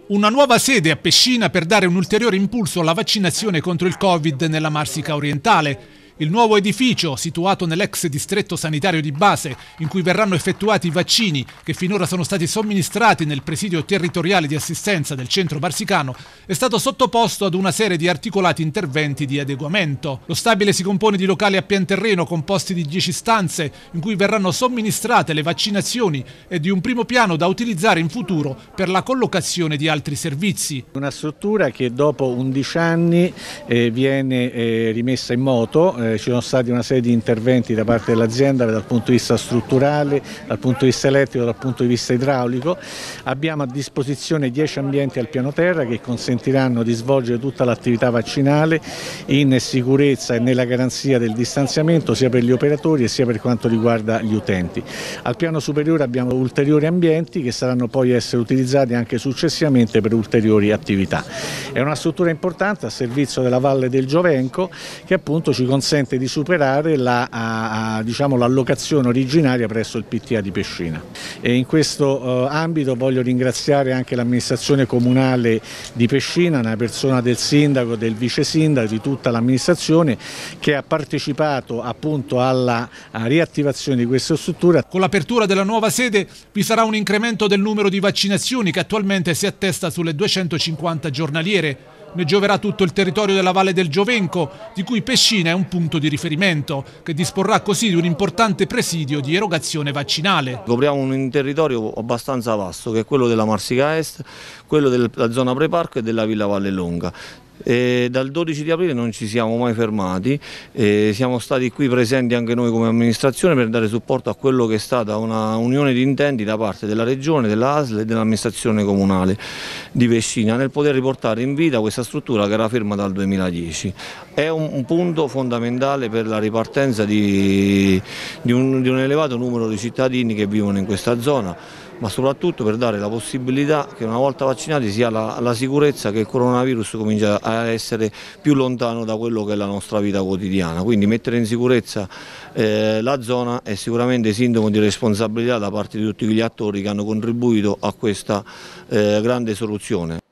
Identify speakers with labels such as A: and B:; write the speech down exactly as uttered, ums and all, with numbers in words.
A: Una nuova sede a Pescina per dare un ulteriore impulso alla vaccinazione contro il Covid nella Marsica orientale. Il nuovo edificio, situato nell'ex distretto sanitario di base, in cui verranno effettuati i vaccini che finora sono stati somministrati nel presidio territoriale di assistenza del centro marsicano, è stato sottoposto ad una serie di articolati interventi di adeguamento. Lo stabile si compone di locali a pian terreno composti di dieci stanze in cui verranno somministrate le vaccinazioni e di un primo piano da utilizzare in futuro per la collocazione di altri servizi.
B: Una struttura che dopo undici anni eh, viene eh, rimessa in moto. Eh, ci sono stati una serie di interventi da parte dell'azienda dal punto di vista strutturale, dal punto di vista elettrico, dal punto di vista idraulico. Abbiamo a disposizione dieci ambienti al piano terra che consentiranno di svolgere tutta l'attività vaccinale in sicurezza e nella garanzia del distanziamento sia per gli operatori e sia per quanto riguarda gli utenti. Al piano superiore abbiamo ulteriori ambienti che saranno poi essere utilizzati anche successivamente per ulteriori attività. È una struttura importante a servizio della Valle del Giovenco che appunto ci consente di superare la, a, a, diciamo, l'allocazione originaria presso il P T A di Pescina. E in questo eh, ambito voglio ringraziare anche l'amministrazione comunale di Pescina, nella persona del sindaco, del vice sindaco, di tutta l'amministrazione che ha partecipato appunto alla riattivazione di questa struttura.
A: Con l'apertura della nuova sede vi sarà un incremento del numero di vaccinazioni che attualmente si attesta sulle duecentocinquanta giornaliere. Ne gioverà tutto il territorio della Valle del Giovenco, di cui Pescina è un punto di riferimento, che disporrà così di un importante presidio di erogazione vaccinale.
C: Copriamo un territorio abbastanza vasto, che è quello della Marsica Est, quello della zona Preparco e della Villa Vallelonga. E dal dodici di aprile non ci siamo mai fermati, e siamo stati qui presenti anche noi come amministrazione per dare supporto a quello che è stata una unione di intenti da parte della Regione, della A S L e dell'amministrazione comunale di Pescina nel poter riportare in vita questa struttura che era ferma dal duemiladieci. È un, un punto fondamentale per la ripartenza di, di, un, di un elevato numero di cittadini che vivono in questa zona, ma soprattutto per dare la possibilità che una volta vaccinati si ha la, la sicurezza che il coronavirus comincia a essere più lontano da quello che è la nostra vita quotidiana. Quindi mettere in sicurezza eh, la zona è sicuramente sintomo di responsabilità da parte di tutti gli attori che hanno contribuito a questa eh, grande soluzione.